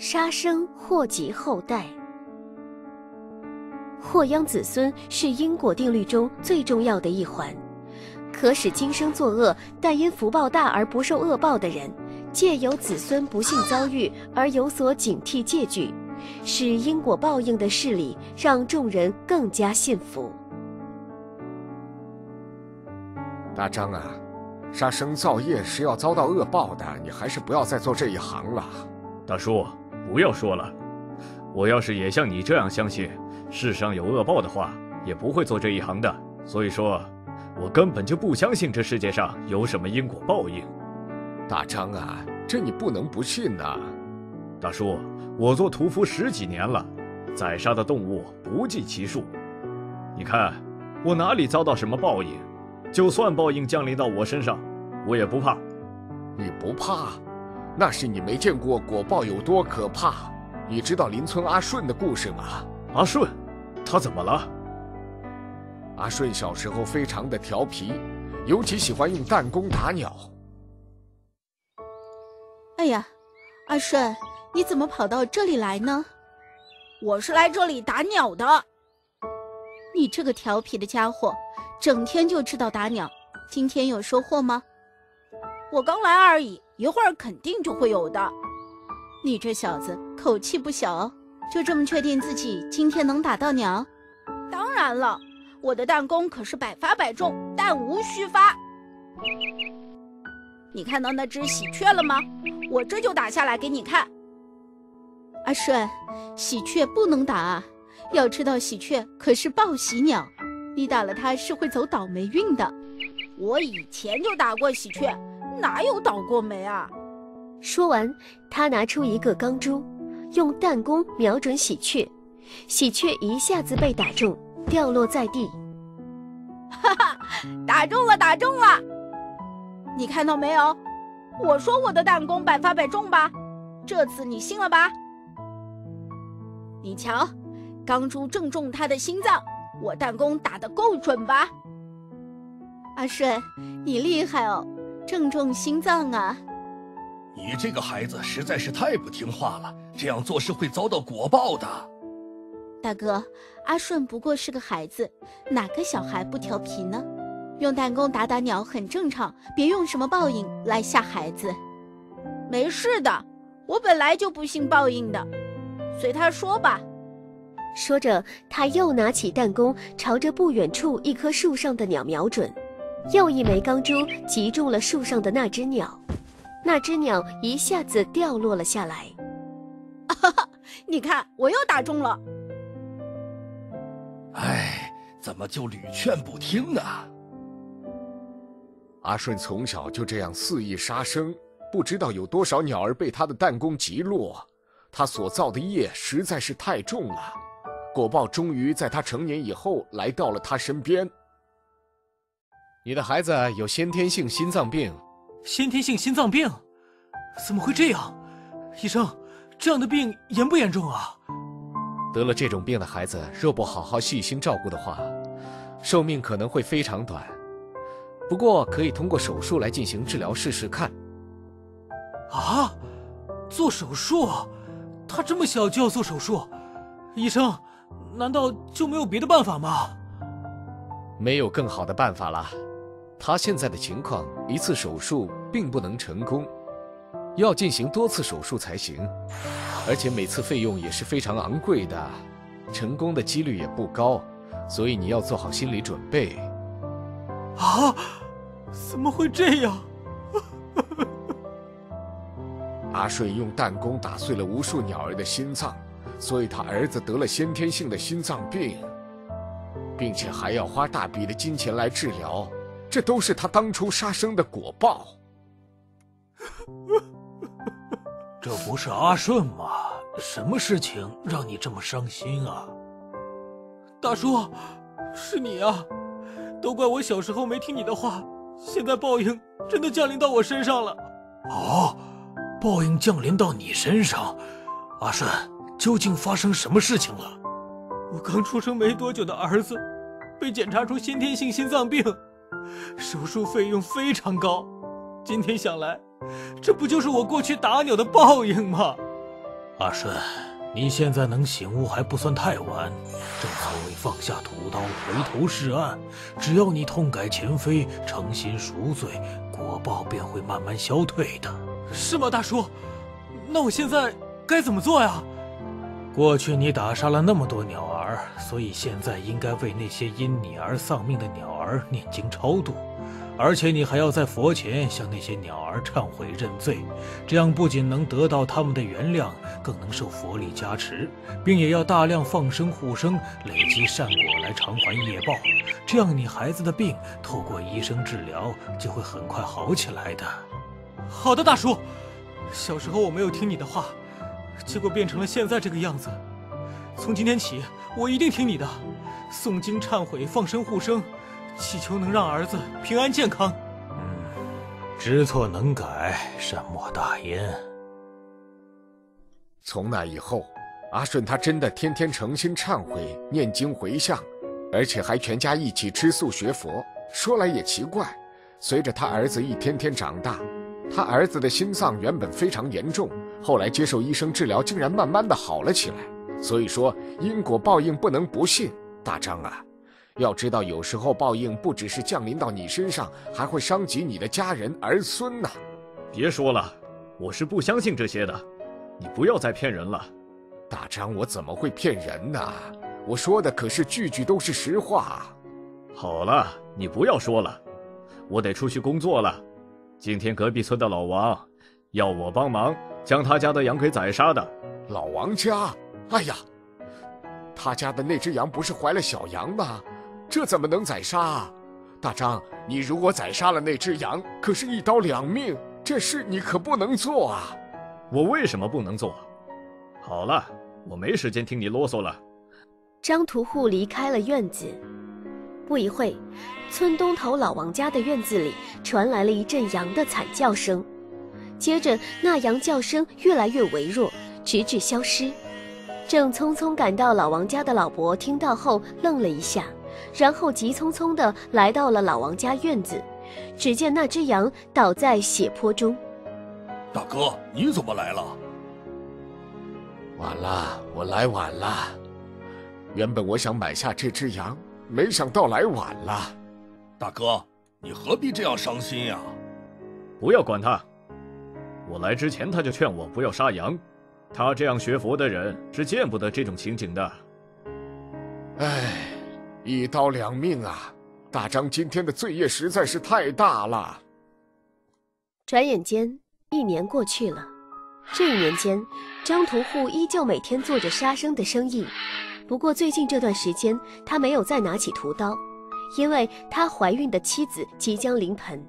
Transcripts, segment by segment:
杀生祸及后代。祸殃子孙是因果定律中最重要的一环，可使今生作恶但因福报大而不受恶报的人，借由子孙不幸遭遇而有所警惕戒惧，使因果报应的事理让众人更加信服。 大张啊，杀生造业是要遭到恶报的，你还是不要再做这一行了。 大叔，不要说了，我要是也像你这样相信世上有恶报的话，也不会做这一行的。所以说，我根本就不相信这世界上有什么因果报应。 大张啊，这你不能不信呐。 大叔，我做屠夫10几年了，宰杀的动物不计其数。你看，我哪里遭到什么报应？就算报应降临到我身上，我也不怕。 你不怕？那是你没见过果报有多可怕。你知道邻村阿顺的故事吗？ 阿顺，他怎么了？ 阿顺小时候非常的调皮，尤其喜欢用弹弓打鸟。 哎呀，阿顺，你怎么跑到这里来呢？ 我是来这里打鸟的。 你这个调皮的家伙，整天就知道打鸟，今天有收获吗？ 我刚来而已，一会儿肯定就会有的。 你这小子口气不小哦，就这么确定自己今天能打到鸟？ 当然了，我的弹弓可是百发百中，弹无虚发。你看到那只喜鹊了吗？我这就打下来给你看。 阿顺，喜鹊不能打啊，要知道喜鹊可是报喜鸟，你打了它是会走倒霉运的。 我以前就打过喜鹊，哪有倒过霉啊？ 说完，他拿出一个钢珠，用弹弓瞄准喜鹊，喜鹊一下子被打中，掉落在地。 哈哈，打中了，打中了！你看到没有？我说我的弹弓百发百中吧，这次你信了吧？你瞧，钢珠正中他的心脏，我弹弓打得够准吧？ 阿顺，你厉害哦，正中心脏啊！ 你这个孩子实在是太不听话了，这样做是会遭到果报的。 大哥，阿顺不过是个孩子，哪个小孩不调皮呢？用弹弓打打鸟很正常，别用什么报应来吓孩子。 没事的，我本来就不信报应的，随他说吧。 说着，他又拿起弹弓，朝着不远处一棵树上的鸟瞄准，又一枚钢珠击中了树上的那只鸟，那只鸟一下子掉落了下来。 你看，我又打中了。 哎，怎么就屡劝不听呢？ 阿顺从小就这样肆意杀生，不知道有多少鸟儿被他的弹弓击落，他所造的业实在是太重了。果报终于在他成年以后来到了他身边。你的孩子有先天性心脏病。 先天性心脏病？怎么会这样？医生，这样的病严不严重啊？ 得了这种病的孩子，若不好好细心照顾的话，寿命可能会非常短。不过可以通过手术来进行治疗试试看。 啊？做手术？他这么小就要做手术？医生，难道就没有别的办法吗？ 没有更好的办法了。他现在的情况，一次手术并不能成功，要进行多次手术才行，而且每次费用也是非常昂贵的，成功的几率也不高，所以你要做好心理准备。 啊？怎么会这样？ 阿顺用弹弓打碎了无数鸟儿的心脏，所以他儿子得了先天性的心脏病，并且还要花大笔的金钱来治疗，这都是他当初杀生的果报。 这不是阿顺吗？什么事情让你这么伤心啊？大叔，是你啊！都怪我小时候没听你的话，现在报应真的降临到我身上了。哦，报应降临到你身上？阿顺，究竟发生什么事情了？我刚出生没多久的儿子被检查出先天性心脏病，手术费用非常高。今天想来，这不就是我过去打鸟的报应吗？ 阿顺，你现在能醒悟还不算太晚。正所谓放下屠刀，回头是岸。只要你痛改前非，诚心赎罪，果报便会慢慢消退的。是吗，大叔？那我现在该怎么做呀？过去你打杀了那么多鸟儿，所以现在应该为那些因你而丧命的鸟儿念经超度。而且你还要在佛前向那些鸟儿忏悔认罪，这样不仅能得到他们的原谅，更能受佛力加持，并也要大量放生护生，累积善果来偿还业报。这样你孩子的病透过医生治疗就会很快好起来的。好的，大叔。小时候我没有听你的话，结果变成了现在这个样子。从今天起，我一定听你的，诵经忏悔，放生护生，祈求能让儿子平安健康。知错能改，善莫大焉。 从那以后，阿顺他真的天天诚心忏悔，念经回向，而且还全家一起吃素学佛。说来也奇怪，随着他儿子一天天长大，他儿子的心脏原本非常严重，后来接受医生治疗，竟然慢慢的好了起来。所以说因果报应不能不信。大张啊，要知道有时候报应不只是降临到你身上，还会伤及你的家人儿孙呐。 别说了，我是不相信这些的，你不要再骗人了。 大张，我怎么会骗人呢？我说的可是句句都是实话。 好了，你不要说了，我得出去工作了。今天隔壁村的老王要我帮忙将他家的羊给宰杀的。 老王家？哎呀，他家的那只羊不是怀了小羊吗？这怎么能宰杀啊？大张，你如果宰杀了那只羊，可是一刀两命，这事你可不能做啊。 我为什么不能做？好了，我没时间听你啰嗦了。 张屠户离开了院子，不一会，村东头老王家的院子里传来了一阵羊的惨叫声，接着那羊叫声越来越微弱，直至消失。正匆匆赶到老王家的老伯听到后愣了一下，然后急匆匆地来到了老王家院子，只见那只羊倒在血泊中。 大哥，你怎么来了？ 晚了，我来晚了。原本我想买下这只羊，没想到来晚了。 大哥，你何必这样伤心呀？ 不要管他，我来之前他就劝我不要杀羊，他这样学佛的人是见不得这种情景的。 唉，一刀两命啊！大张今天的罪业实在是太大了。 转眼间1年过去了，这1年间，张屠户依旧每天做着杀生的生意。不过最近这段时间，他没有再拿起屠刀，因为他怀孕的妻子即将临盆。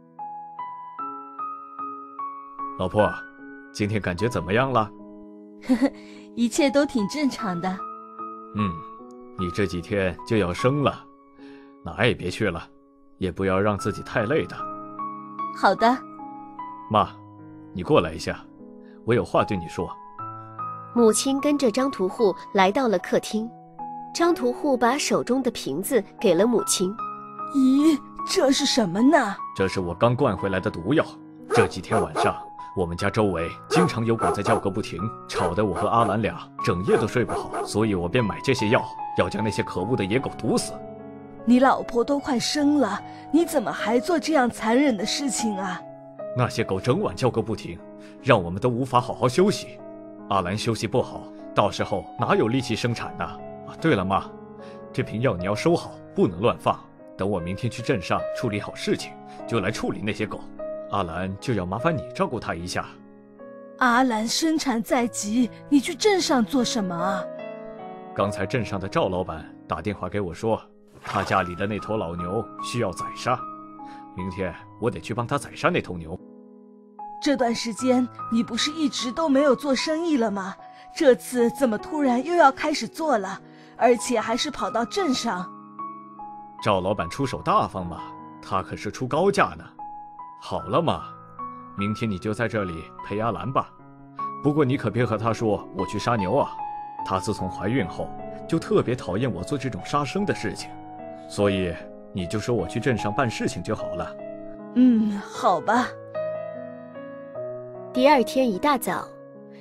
老婆，今天感觉怎么样了？ 一切都挺正常的。 你这几天就要生了，哪也别去了，也不要让自己太累的。 好的。 妈，你过来一下，我有话对你说。 母亲跟着张屠户来到了客厅，张屠户把手中的瓶子给了母亲。 咦，这是什么呢？ 这是我刚灌回来的毒药。这几天晚上，我们家周围经常有狗在叫个不停，吵得我和阿兰俩整夜都睡不好，所以我便买这些药，要将那些可恶的野狗毒死。 你老婆都快生了，你怎么还做这样残忍的事情啊？ 那些狗整晚叫个不停，让我们都无法好好休息。阿兰休息不好，到时候哪有力气生产呢？对了，妈，这瓶药你要收好，不能乱放。等我明天去镇上处理好事情，就来处理那些狗。阿兰就要麻烦你照顾她一下。 阿兰生产在即，你去镇上做什么啊？ 刚才镇上的赵老板打电话给我说，他家里的那头老牛需要宰杀，明天我得去帮他宰杀那头牛。 这段时间你不是一直都没有做生意了吗？这次怎么突然又要开始做了，而且还是跑到镇上？ 赵老板出手大方嘛，他可是出高价呢。好了嘛，明天你就在这里陪阿兰吧。不过你可别和他说我去杀牛啊，他自从怀孕后就特别讨厌我做这种杀生的事情，所以你就说我去镇上办事情就好了。 好吧。 第2天一大早，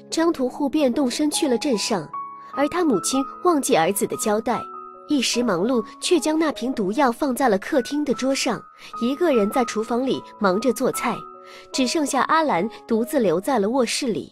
张屠户便动身去了镇上，而他母亲忘记儿子的交代，一时忙碌，却将那瓶毒药放在了客厅的桌上，一个人在厨房里忙着做菜，只剩下阿兰独自留在了卧室里。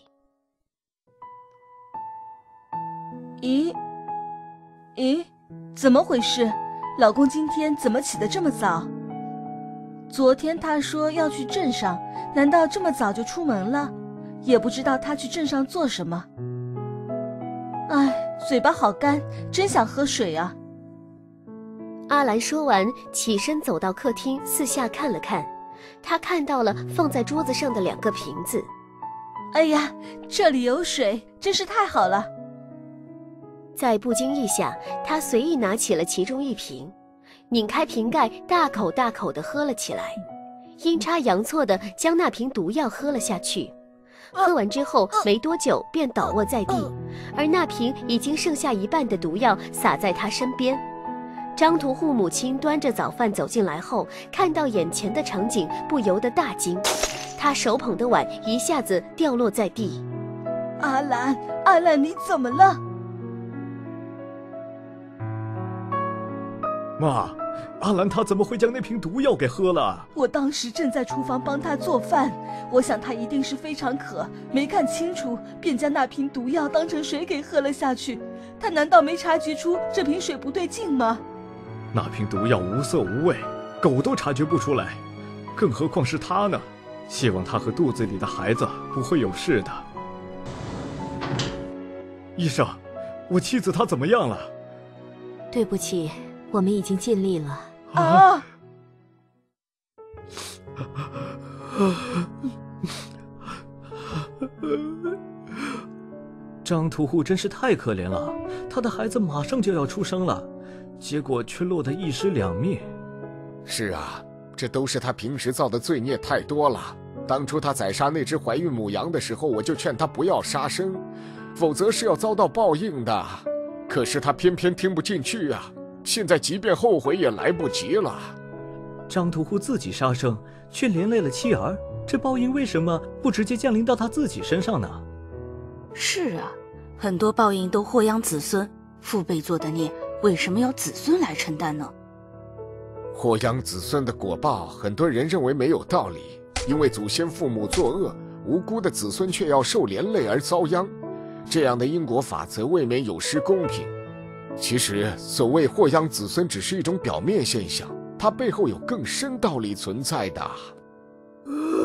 咦，怎么回事？老公今天怎么起得这么早？昨天他说要去镇上，难道这么早就出门了？也不知道他去镇上做什么。唉，嘴巴好干，真想喝水啊。 阿兰说完，起身走到客厅，四下看了看，他看到了放在桌子上的2个瓶子。 哎呀，这里有水，真是太好了。 在不经意下，他随意拿起了其中一瓶，拧开瓶盖，大口大口地喝了起来，阴差阳错地将那瓶毒药喝了下去。喝完之后没多久便倒卧在地，而那瓶已经剩下一半的毒药洒在他身边。张屠户母亲端着早饭走进来后，看到眼前的场景，不由得大惊，她手捧的碗一下子掉落在地。 阿兰，你怎么了？ 妈，阿兰她怎么会将那瓶毒药给喝了？ 我当时正在厨房帮她做饭，我想她一定是非常渴，没看清楚，便将那瓶毒药当成水给喝了下去。她难道没察觉出这瓶水不对劲吗？ 那瓶毒药无色无味，狗都察觉不出来，更何况是她呢？希望她和肚子里的孩子不会有事的。医生，我妻子她怎么样了？ 对不起，我们已经尽力了。 啊！ 张屠户真是太可怜了，他的孩子马上就要出生了，结果却落得一尸两命。 是啊，这都是他平时造的罪孽太多了。当初他宰杀那只怀孕母羊的时候，我就劝他不要杀生，否则是要遭到报应的。可是他偏偏听不进去啊！现在即便后悔也来不及了。 张屠户自己杀生，却连累了妻儿，这报应为什么不直接降临到他自己身上呢？ 是啊，很多报应都祸殃子孙，父辈做的孽，为什么要子孙来承担呢？ 祸殃子孙的果报，很多人认为没有道理，因为祖先父母作恶，无辜的子孙却要受连累而遭殃，这样的因果法则未免有失公平。其实，所谓祸殃子孙只是一种表面现象，它背后有更深道理存在的。